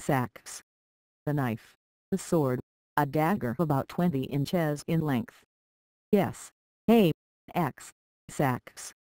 Sax. The knife, the sword, a dagger about 20 inches in length. Yes, a axe, sax.